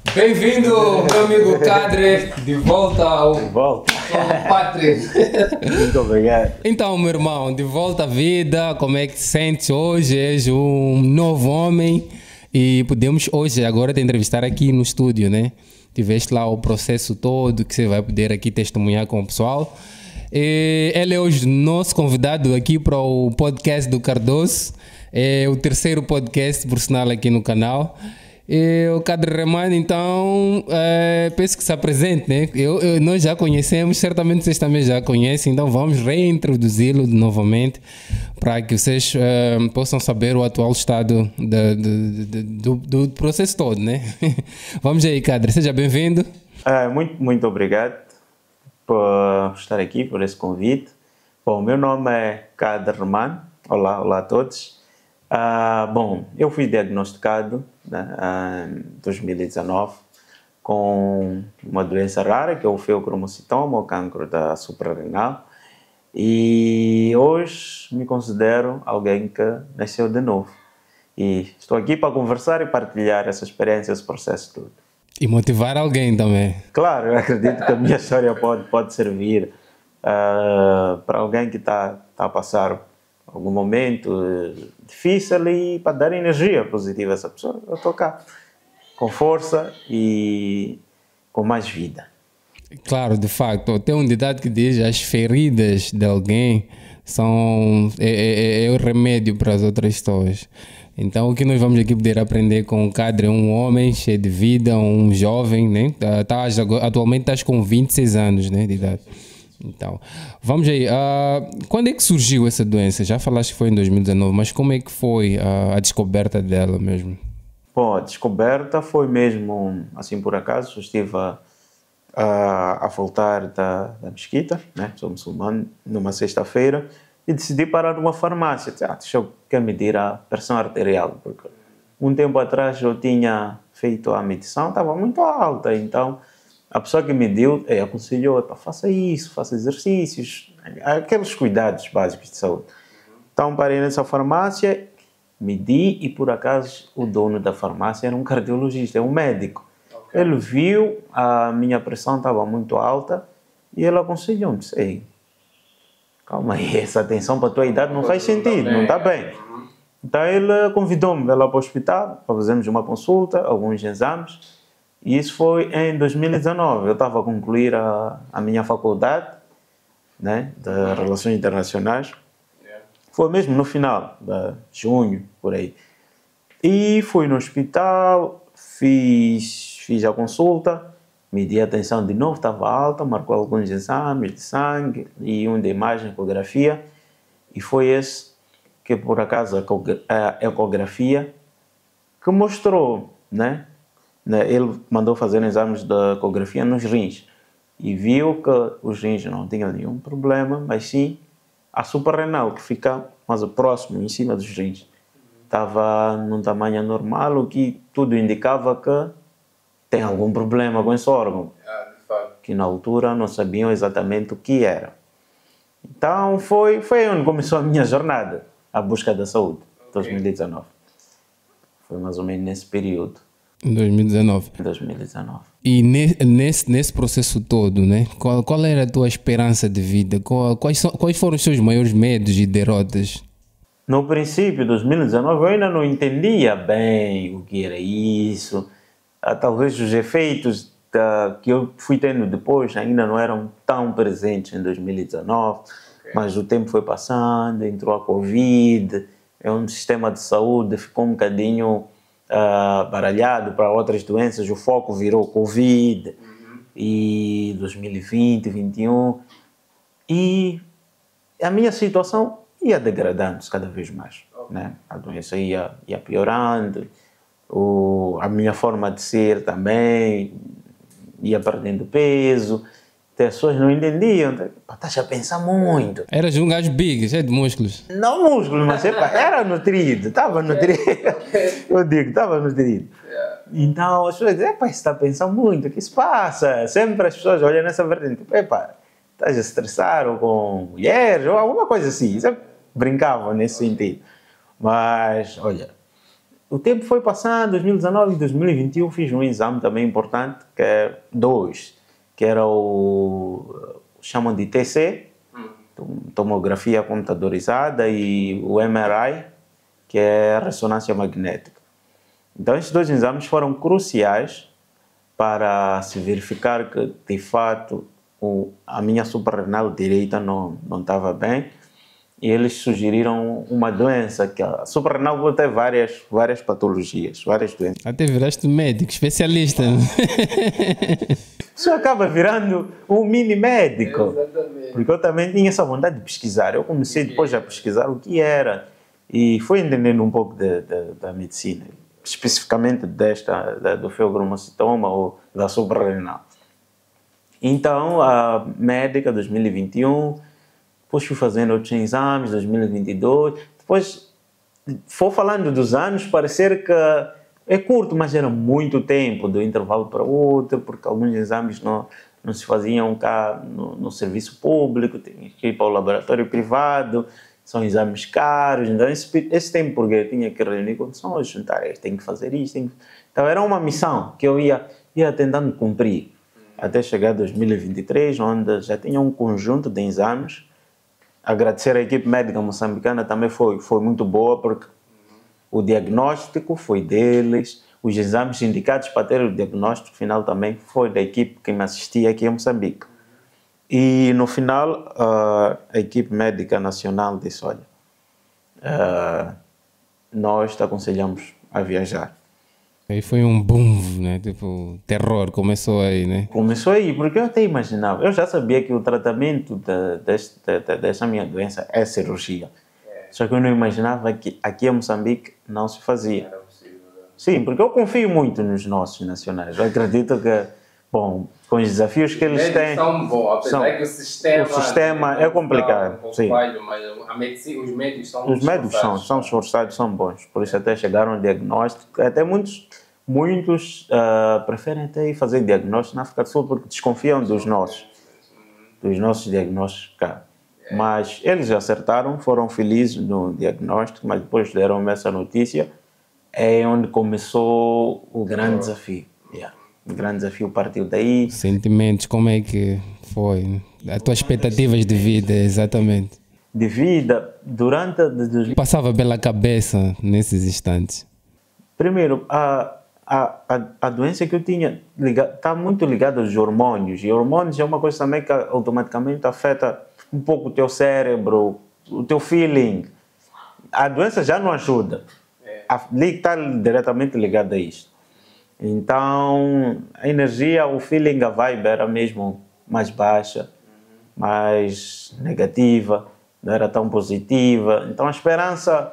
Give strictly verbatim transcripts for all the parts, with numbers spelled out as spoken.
Bem-vindo, meu amigo Cadre, de volta ao, De volta. ao pátria. Muito obrigado. Então, meu irmão, de volta à vida, como é que te sentes hoje? És um novo homem e podemos hoje, agora, te entrevistar aqui no estúdio, né? Tiveste lá o processo todo que você vai poder aqui testemunhar com o pessoal. E ele é hoje nosso convidado aqui para o podcast do Cardoso. É o terceiro podcast, por sinal, aqui no canal. E o Cadre Remando, então, é, penso que se apresente, né? Eu, eu, nós já conhecemos, certamente vocês também já conhecem, então vamos reintroduzi-lo novamente para que vocês é, possam saber o atual estado de, de, de, do, do processo todo, né? Vamos aí, Cadre, seja bem-vindo. É, muito, muito obrigado por estar aqui, por esse convite. Bom, meu nome é Cadre Remando. Olá, olá a todos. Ah, bom, eu fui diagnosticado né, em dois mil e dezenove com uma doença rara que é o feocromocitoma, o cancro da suprarrenal, e hoje me considero alguém que nasceu de novo. E estou aqui para conversar e partilhar essa experiência, esse processo todo. E motivar alguém também. Claro, eu acredito que a minha história pode, pode servir uh, para alguém que está tá a passar algum momento difícil e para dar energia positiva a essa pessoa. Eu estou cá, com força e com mais vida. Claro, de facto. Tem um ditado que diz as feridas de alguém são é, é, é o remédio para as outras pessoas. Então, o que nós vamos aqui poder aprender com o Cadre, um homem cheio de vida, um jovem, né? Tás, atualmente estás com vinte e seis anos, né, de idade. Então, vamos aí. Uh, quando é que surgiu essa doença? Já falaste que foi em dois mil e dezenove, mas como é que foi uh, a descoberta dela mesmo? Bom, a descoberta foi mesmo, assim por acaso, eu estive a, a, a voltar da, da mesquita, né? Sou muçulmano, numa sexta-feira, e decidi parar numa farmácia. Ah, deixa eu quer medir a pressão arterial, porque um tempo atrás eu tinha feito a medição, estava muito alta, então a pessoa que mediu é, aconselhou, faça isso, faça exercícios, aqueles cuidados básicos de saúde. Então parei nessa farmácia, medi e por acaso o dono da farmácia era um cardiologista, é um médico. Okay. Ele viu a minha pressão estava muito alta e ele aconselhou-me, disse, calma aí, essa atenção para a tua idade não faz sentido, não está bem. Então ele convidou-me lá para o hospital para fazermos uma consulta, alguns exames. E isso foi em dois mil e dezenove. Eu estava a concluir a, a minha faculdade, né, de Relações Internacionais. Foi mesmo no final de junho, por aí. E fui no hospital, fiz, fiz a consulta, medi a tensão de novo, estava alta, marcou alguns exames de sangue e um de imagem, ecografia. E foi esse que, por acaso, a ecografia que mostrou, né? Ele mandou fazer exames de ecografia nos rins e viu que os rins não tinham nenhum problema, mas sim a suprarrenal, que fica mais próximo, em cima dos rins. Estava num tamanho normal, o que tudo indicava que tem algum problema com esse órgão, que na altura não sabiam exatamente o que era. Então foi, foi onde começou a minha jornada, a busca da saúde, dois mil e dezenove. Foi mais ou menos nesse período. Em dois mil e dezenove. dois mil e dezenove. E nesse, nesse processo todo, né? Qual, qual era a tua esperança de vida? Qual, quais, são, quais foram os teus maiores medos e derrotas? No princípio de dois mil e dezenove eu ainda não entendia bem o que era isso. Talvez os efeitos da, que eu fui tendo depois ainda não eram tão presentes em dois mil e dezenove. Okay. Mas o tempo foi passando, entrou a Covid, é um sistema de saúde ficou um bocadinho Uh, baralhado para outras doenças, o foco virou Covid, uhum. E dois mil e vinte, dois mil e vinte e um, e a minha situação ia degradando-se cada vez mais, okay. Né? A doença ia, ia piorando, o, a minha forma de ser também ia perdendo peso. As pessoas não entendiam, estás a pensar muito. Eras um gajo big, cheio de músculos. Não músculos, mas epa, era nutrido, estava nutrido. Eu digo, estava nutrido. Então as pessoas dizem, epa, você está a pensar muito, o que se passa? Sempre as pessoas olham nessa vertente, epa, estás a estressar ou com mulheres ou alguma coisa assim. Sempre brincavam nesse sentido. Mas, olha, o tempo foi passando, dois mil e dezanove e dois mil e vinte e um fiz um exame também importante, que é dois, que era o, chamam de T C, tomografia computadorizada, e o M R I, que é a ressonância magnética. Então esses dois exames foram cruciais para se verificar que, de fato, o, a minha suprarrenal direita não, não estava bem, e eles sugeriram uma doença, que a suprarrenal pode ter várias, várias patologias, várias doenças. Até viraste médico, especialista. Isso acaba virando um mini médico. Exatamente. Porque eu também tinha essa vontade de pesquisar. Eu comecei depois a pesquisar o que era e fui entendendo um pouco de, de, da medicina, especificamente desta, da, do feogromocitoma ou da suprarrenal. Então, a médica, dois mil e vinte e um, depois fui fazendo outros exames, dois mil e vinte e dois, depois foi falando dos anos, parecer que é curto, mas era muito tempo, de um intervalo para outro, porque alguns exames não, não se faziam cá no, no serviço público, tinha que ir para o laboratório privado, são exames caros, então esse, esse tempo porque eu tinha que reunir condições, juntar, tenho que fazer isso, tenho que... Então era uma missão que eu ia, ia tentando cumprir, até chegar a dois mil e vinte e três, onde já tinha um conjunto de exames. Agradecer à equipe médica moçambicana também foi, foi muito boa, porque o diagnóstico foi deles, os exames indicados para ter o diagnóstico final também foi da equipe que me assistia aqui em Moçambique. E no final, uh, a equipe médica nacional disse, olha, uh, nós te aconselhamos a viajar. Aí foi um boom, né? Tipo, terror, começou aí, né? Começou aí, porque eu até imaginava, eu já sabia que o tratamento de, deste, de, dessa minha doença é cirurgia. É. Só que eu não imaginava que aqui em Moçambique não se fazia. Era possível, né? Sim, porque eu confio muito nos nossos nacionais. Eu acredito que, bom, com os desafios que eles têm... são bons, apesar são, que o sistema... O sistema é complicado, um pouco sim. falho, mas a medicina, os médicos são Os médicos são, são esforçados, são bons. Por isso até chegaram ao diagnóstico. Até muitos, muitos uh, preferem até ir fazer diagnóstico na África do Sul porque desconfiam dos nossos, dos nossos diagnósticos cá. Mas eles acertaram, foram felizes no diagnóstico, mas depois deram-me essa notícia. É onde começou o grande desafio. Yeah. O grande desafio partiu daí. Sentimentos, como é que foi? As tuas expectativas de vida, exatamente. De vida, durante... De... Passava pela cabeça nesses instantes? Primeiro, a, a, a, a doença que eu tinha está muito ligada aos hormônios. E hormônios é uma coisa também que automaticamente afeta um pouco o teu cérebro, o teu feeling. A doença já não ajuda. Está diretamente ligada a isto. Então, a energia, o feeling, a vibe era mesmo mais baixa, mais negativa, não era tão positiva. Então, a esperança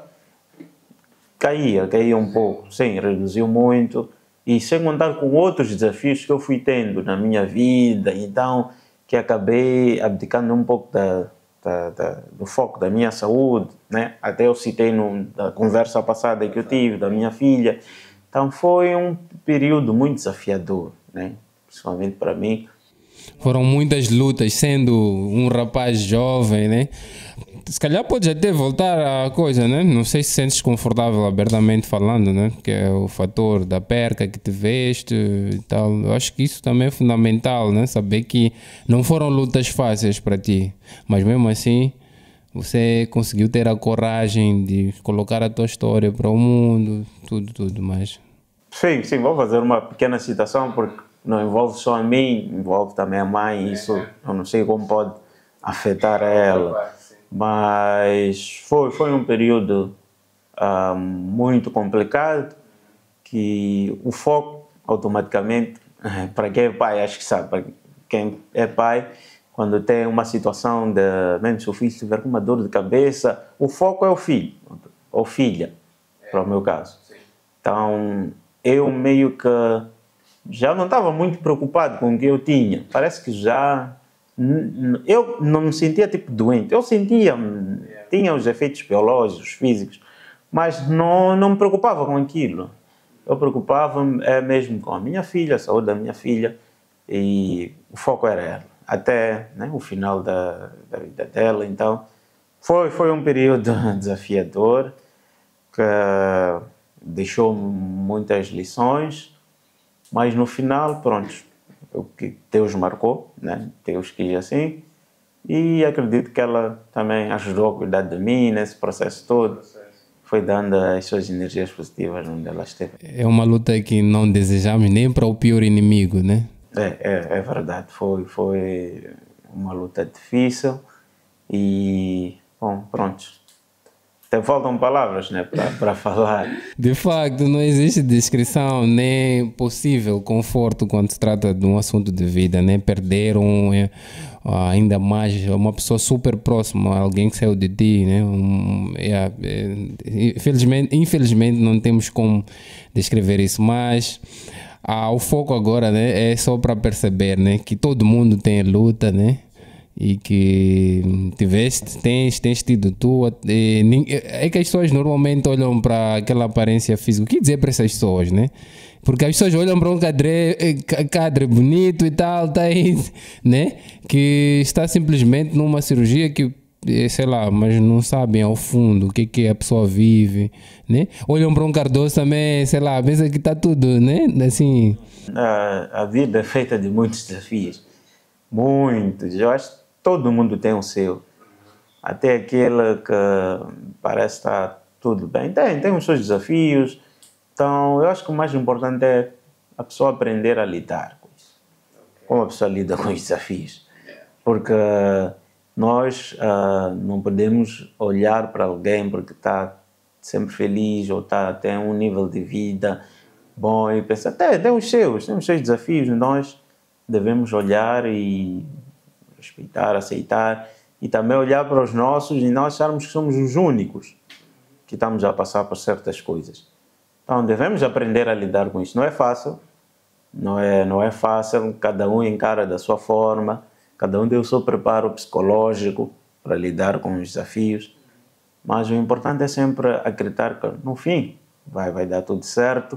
caía, caía um pouco, sim, reduziu muito. E sem contar com outros desafios que eu fui tendo na minha vida, então, que acabei abdicando um pouco da, da, da, do foco da minha saúde, né? Até eu citei no, na conversa passada que eu tive, da minha filha. Então foi um período muito desafiador, né? Principalmente para mim. Foram muitas lutas, sendo um rapaz jovem, né? Se calhar podes até voltar à coisa, né? Não sei se sentes confortável abertamente falando, né? Que é o fator da perca que tiveste e tal. Eu acho que isso também é fundamental, né? Saber que não foram lutas fáceis para ti, mas mesmo assim você conseguiu ter a coragem de colocar a tua história para o mundo, tudo, tudo mais. Sim, sim, vou fazer uma pequena citação, porque não envolve só a mim, envolve também a mãe, isso eu não sei como pode afetar ela. Mas foi, foi um período uh, muito complicado, que o foco automaticamente, para quem é pai, acho que sabe, para quem é pai, quando tem uma situação de, mesmo se o filho estiver com uma dor de cabeça, o foco é o filho, ou filha, para o meu caso. Então, eu meio que já não estava muito preocupado com o que eu tinha. Parece que já... Eu não me sentia tipo doente. Eu sentia, tinha os efeitos biológicos, físicos, mas não, não me preocupava com aquilo. Eu preocupava-me é, mesmo com a minha filha, a saúde da minha filha, e o foco era ela. Até, né, o final da, da vida dela. Então, foi, foi um período desafiador, que deixou muitas lições, mas no final, pronto, o que Deus marcou, né? Deus quis assim, e acredito que ela também ajudou a cuidar de mim nesse processo todo, foi dando as suas energias positivas onde ela esteve. É uma luta que não desejamos nem para o pior inimigo, né? É, é, é verdade, foi, foi uma luta difícil e, bom, pronto. Até faltam palavras, né, para falar. De facto, não existe descrição nem possível conforto quando se trata de um assunto de vida, né? Perder um, é, ainda mais uma pessoa super próxima, alguém que saiu de ti, né? Um, é, é, infelizmente, infelizmente não temos como descrever isso, mas ah, o foco agora, né, é só para perceber, né, que todo mundo tem luta, né? E que tiveste, tens, tens tido tu. E, é que as pessoas normalmente olham para aquela aparência física. O que dizer para essas pessoas, né? Porque as pessoas olham para um cadre, cadre bonito e tal, tá aí, né? Que está simplesmente numa cirurgia que, sei lá, mas não sabem ao fundo o que que a pessoa vive, né? Olham para um Cardoso também, sei lá, pensa que está tudo, né? Assim. A, a vida é feita de muitos desafios. Muitos. Eu acho que todo mundo tem o seu. Até aquele que parece estar tudo bem. Tem, tem os seus desafios. Então, eu acho que o mais importante é a pessoa aprender a lidar com isso. Como a pessoa lida com os desafios. Porque nós uh, não podemos olhar para alguém porque está sempre feliz ou tá, tem um nível de vida bom e pensar, tem, tem os seus, tem os seus desafios. Nós devemos olhar e respeitar, aceitar e também olhar para os nossos e não acharmos que somos os únicos que estamos a passar por certas coisas. Então devemos aprender a lidar com isso. Não é fácil, não é, não é fácil, cada um encara da sua forma, cada um tem o seu preparo psicológico para lidar com os desafios, mas o importante é sempre acreditar que no fim vai, vai dar tudo certo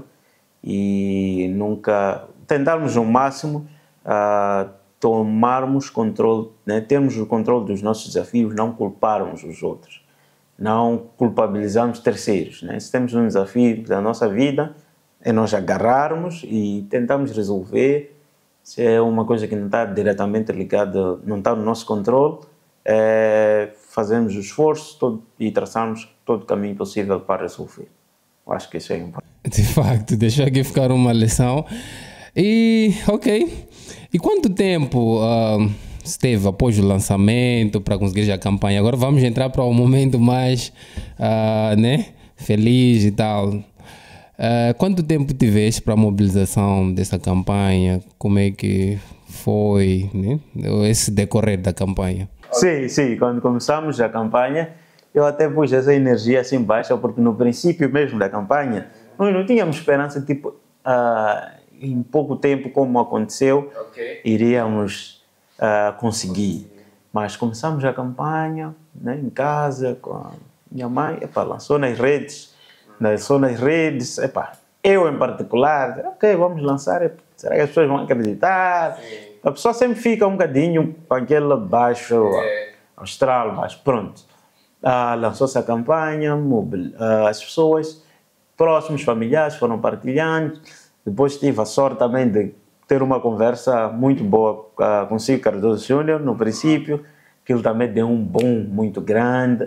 e nunca tentarmos o máximo uh, tomarmos controle, né? Termos o controle dos nossos desafios, não culparmos os outros, não culpabilizarmos terceiros, né? Se temos um desafio da nossa vida, é nós agarrarmos e tentarmos resolver. Se é uma coisa que não está diretamente ligada, não está no nosso controle, é fazermos o esforço todo e traçarmos todo o caminho possível para resolver. Eu acho que isso é importante. De facto, deixa aqui ficar uma lição. E, ok. E quanto tempo uh, esteve após o lançamento para conseguir a campanha? Agora vamos entrar para o momento mais uh, né, feliz e tal. Uh, quanto tempo tiveste para a mobilização dessa campanha? Como é que foi, né, esse decorrer da campanha? Sim, sim. Quando começamos a campanha, eu até pus essa energia assim baixa, porque no princípio mesmo da campanha, nós não tínhamos esperança, tipo, uh, em pouco tempo, como aconteceu, okay, iríamos uh, conseguir. Mas começamos a campanha, né, em casa, com a minha mãe, epa, lançou nas redes, lançou nas redes, epa, eu em particular, ok, vamos lançar, epa, será que as pessoas vão acreditar? Sim. A pessoa sempre fica um bocadinho com aquele baixo, é, astral, mas pronto. Uh, lançou-se a campanha, mobil, uh, as pessoas próximos, familiares foram partilhando. Depois tive a sorte também de ter uma conversa muito boa uh, com o Ciro Cardoso Júnior no princípio, que ele também deu um boom muito grande,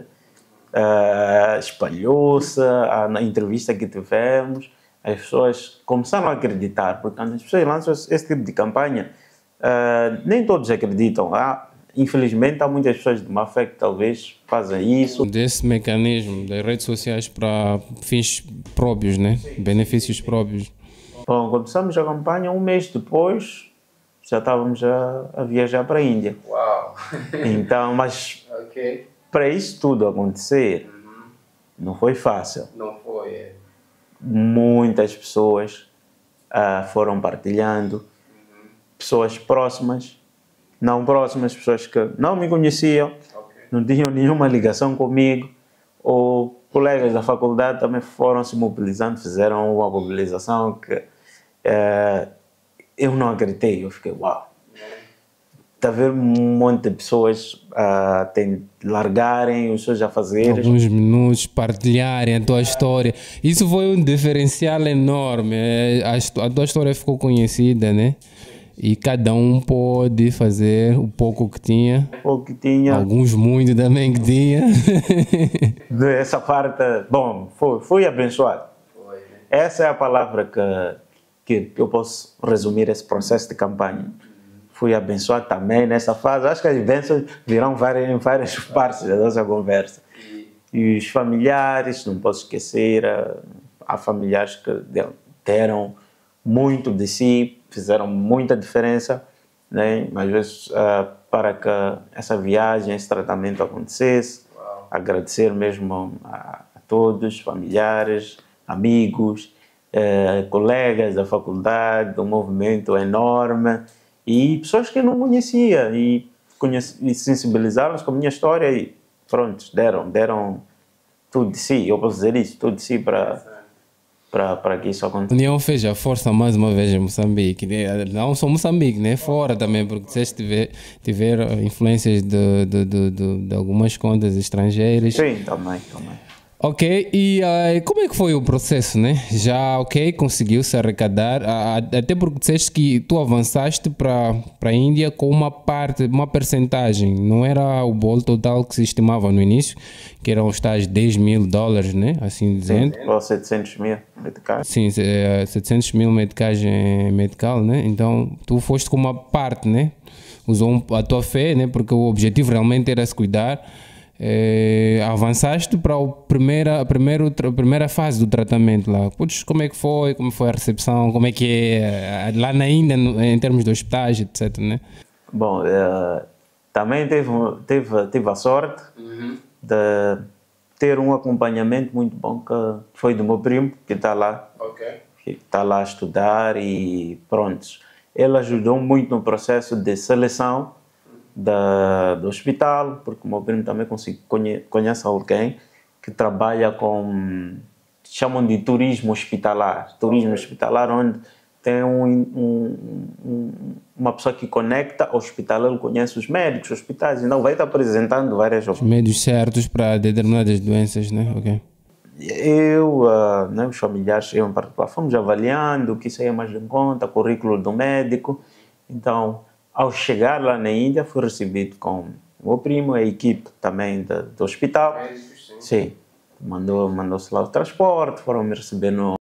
uh, espalhou-se, uh, na entrevista que tivemos, as pessoas começaram a acreditar, porque quando as pessoas lançam esse tipo de campanha, uh, nem todos acreditam. Ah, infelizmente há muitas pessoas de má fé que talvez fazem isso. Desse mecanismo das redes sociais para fins próprios, né? Benefícios próprios. Bom, começamos a campanha, um mês depois já estávamos a, a viajar para a Índia. Uau! Então, mas okay, para isso tudo acontecer, uhum, não foi fácil. Não foi, é. Muitas pessoas uh, foram partilhando, uhum, pessoas próximas, não próximas, pessoas que não me conheciam, okay, não tinham nenhuma ligação comigo, ou colegas da faculdade também foram se mobilizando, fizeram uma mobilização que uh, eu não acreditei, eu fiquei, uau. de haver um monte de pessoas a tem, largarem os seus afazeres. Alguns minutos, partilharem a tua história. Isso foi um diferencial enorme. É, A, histó- a tua história ficou conhecida, né? E cada um pôde fazer o pouco que tinha. O que tinha. Alguns muito também que tinha. Essa parte, bom, foi, fui abençoado. Essa é a palavra que, que eu posso resumir esse processo de campanha. Fui abençoado também nessa fase. Acho que as bênçãos virão várias, em várias partes da nossa conversa. E os familiares, não posso esquecer, ah, há familiares que deram- deram muito de si, fizeram muita diferença, né? Às vezes, ah, para que essa viagem, esse tratamento acontecesse. Agradecer mesmo a, a todos, familiares, amigos, eh, colegas da faculdade, do movimento enorme e pessoas que eu não conhecia e, conheci, e sensibilizaram-se com a minha história e pronto, deram, deram tudo de si, eu posso dizer isso, tudo de si para para para que isso A aconteça. União fez a força mais uma vez em Moçambique, né? Não só Moçambique, né? Fora também, porque vocês tiver, tiveram influências de, de, de, de, de algumas contas estrangeiras. Sim, também, também. Ok, e ah, como é que foi o processo, né? Já, ok, conseguiu-se arrecadar, ah, até porque disseste que tu avançaste para a Índia com uma parte, uma percentagem, não era o bolo total que se estimava no início, que eram os tais dez mil dólares, né? Assim dizendo. Ou setecentos mil medicais. Sim, eh, setecentos mil medicagem medical, né? Então, tu foste com uma parte, né? Usou um- a tua fé, né? Porque o objetivo realmente era se cuidar. Eh, avançaste para o primeira, a, primeiro, tra- a primeira fase do tratamento lá. Putz, como é que foi? Como foi a recepção? Como é que é eh, lá na Índia, no- em termos de hospitais, etc, né? Bom, eh, também teve, teve, tive a sorte de ter um acompanhamento muito bom que foi do meu primo, que está lá, Ok. que está lá a estudar e pronto. Ele ajudou muito no processo de seleção da, do hospital, porque o meu primo também consigo, conhe, conhece alguém que trabalha com, chamam de turismo hospitalar. Turismo hospitalar, onde tem um, um, um, uma pessoa que conecta ao hospital, ele conhece os médicos, os hospitais, então vai estar apresentando várias Os médios certos para determinadas doenças, né? Ok. Eu, ah, né, os familiares, eu em particular, fomos avaliando o que saía mais em conta, currículo do médico. Então, ao chegar lá na Índia, fui recebido com o meu primo, a equipe também da- do hospital. Médicos, sim. Sim, mandou, mandou-se lá o transporte, foram me receber no,